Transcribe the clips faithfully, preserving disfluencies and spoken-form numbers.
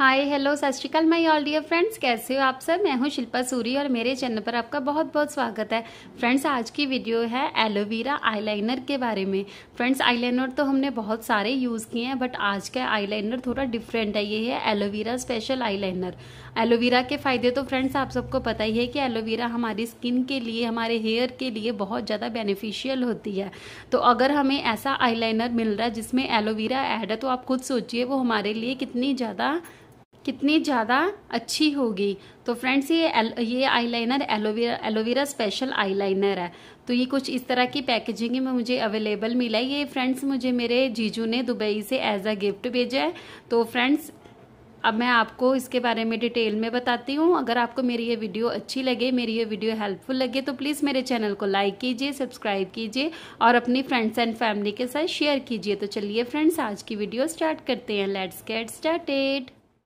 Hi hello सत श्री अकाल my all dear friends, कैसे हो आप सब। मैं हूं शिल्पा सूरी और मेरे चैनल पर आपका बहुत बहुत स्वागत है। फ्रेंड्स, आज की वीडियो है एलोवेरा आईलाइनर के बारे में। फ्रेंड्स, आईलाइनर तो हमने बहुत सारे यूज़ किए हैं, बट आज का आईलाइनर थोड़ा डिफरेंट है। ये है एलोवेरा स्पेशल आईलाइनर। एलोवेरा के फ़ायदे तो फ्रेंड्स आप सबको पता ही है कि एलोवेरा हमारी स्किन के लिए, हमारे हेयर के लिए बहुत ज़्यादा बेनिफिशियल होती है। तो अगर हमें ऐसा आईलाइनर मिल रहा है जिसमें एलोवेरा ऐड है, तो आप खुद सोचिए वो हमारे लिए कितनी ज़्यादा कितनी ज़्यादा अच्छी होगी। तो फ्रेंड्स, ये ये eyeliner aloe vera aloe vera special eyeliner है। तो ये कुछ इस तरह की पैकेजिंग में मुझे अवेलेबल मिला है। ये फ्रेंड्स मुझे मेरे जीजू ने दुबई से एज अ गिफ्ट भेजा है। तो फ्रेंड्स, अब मैं आपको इसके बारे में डिटेल में बताती हूँ। अगर आपको मेरी ये वीडियो अच्छी लगे, मेरी ये वीडियो हेल्पफुल लगे, तो प्लीज़ मेरे चैनल को लाइक कीजिए, सब्सक्राइब कीजिए और अपनी फ्रेंड्स एंड फैमिली के साथ शेयर कीजिए। तो चलिए फ्रेंड्स, आज की वीडियो स्टार्ट करते हैं। Let's get started.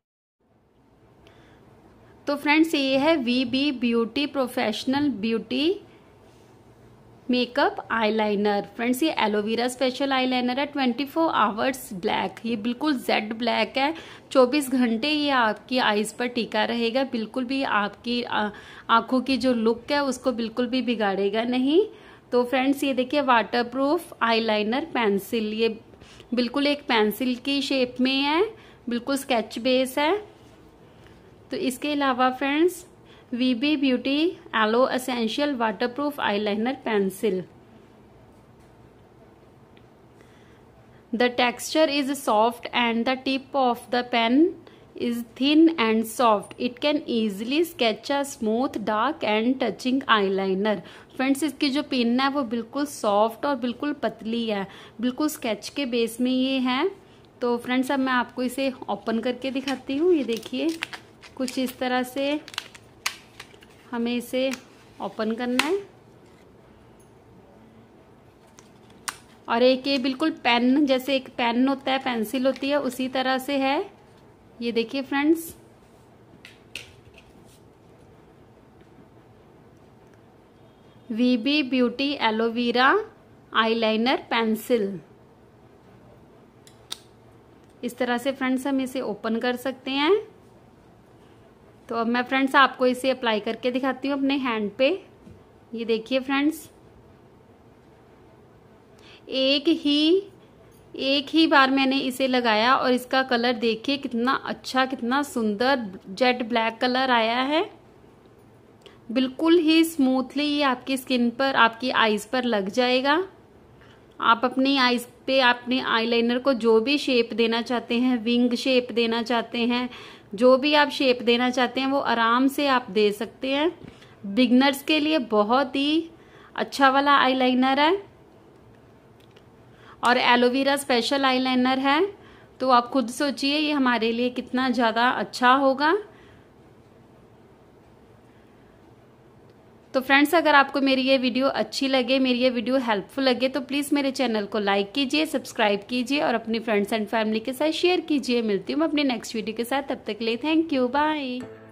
तो फ्रेंड्स, ये है V B beauty professional beauty makeup eyeliner. Friends, ये एलोवेरा स्पेशल आईलाइनर है। ट्वेंटी फोर आवर्स ब्लैक, ये बिल्कुल जेड ब्लैक है। चौबीस घंटे ये आपकी आईज पर टिका रहेगा। बिल्कुल भी आपकी आंखों की जो लुक है उसको बिल्कुल भी बिगाड़ेगा नहीं। तो फ्रेंड्स, ये देखिए वाटर प्रूफ आईलाइनर पेंसिल। ये बिल्कुल एक पेंसिल की शेप में है, बिल्कुल स्केच बेस है। तो इसके अलावा friends, V B beauty aloe essential waterproof eyeliner pencil. The texture is soft and the tip of the pen is thin and soft. It can easily sketch a smooth dark and touching eyeliner. Friends, इसकी जो pin है वो बिल्कुल soft और बिल्कुल पतली है, बिल्कुल स्केच के बेस में ये है। तो फ्रेंड्स, अब मैं आपको इसे ओपन करके दिखाती हूँ। ये देखिए, कुछ इस तरह से हमें इसे ओपन करना है। और एक ये बिल्कुल पेन, जैसे एक पेन होता है, पेंसिल होती है, उसी तरह से है। ये देखिए friends, V B beauty aloe vera eyeliner pencil. इस तरह से फ्रेंड्स हम इसे ओपन कर सकते हैं। तो अब मैं फ्रेंड्स आपको इसे अप्लाई करके दिखाती हूँ अपने हैंड पे। ये देखिए फ्रेंड्स, एक ही एक ही बार मैंने इसे लगाया और इसका कलर देखिए कितना अच्छा, कितना सुंदर जेट ब्लैक कलर आया है। बिल्कुल ही स्मूथली ये आपकी स्किन पर, आपकी आईज पर लग जाएगा। आप अपनी आईज पे अपने आईलाइनर को जो भी शेप देना चाहते हैं, विंग शेप देना चाहते हैं, जो भी आप शेप देना चाहते हैं वो आराम से आप दे सकते हैं। बिगनर्स के लिए बहुत ही अच्छा वाला आईलाइनर है और एलोवेरा स्पेशल आईलाइनर है। तो आप खुद सोचिए ये हमारे लिए कितना ज़्यादा अच्छा होगा। तो फ्रेंड्स, अगर आपको मेरी ये वीडियो अच्छी लगे, मेरी ये वीडियो हेल्पफुल लगे, तो प्लीज़ मेरे चैनल को लाइक कीजिए, सब्सक्राइब कीजिए और अपनी फ्रेंड्स एंड फैमिली के साथ शेयर कीजिए। मिलती हूँ अपनी नेक्स्ट वीडियो के साथ। तब तक के लिए थैंक यू, बाय।